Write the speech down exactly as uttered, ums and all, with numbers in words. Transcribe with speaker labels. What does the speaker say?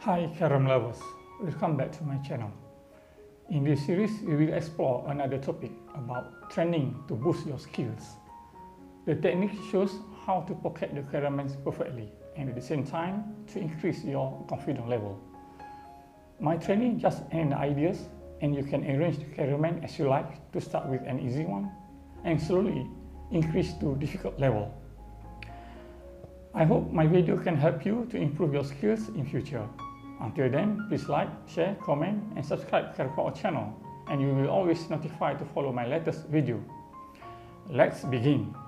Speaker 1: Hi Carrom lovers, welcome back to my channel. In this series, we will explore another topic about training to boost your skills. The technique shows how to pocket the Carroms perfectly and at the same time to increase your confidence level. My training just an ideas and you can arrange the Carrom as you like to start with an easy one and slowly increase to difficult level. I hope my video can help you to improve your skills in future. Until then, please like, share, comment and subscribe to our channel and you will always notified to follow my latest video. Let's begin.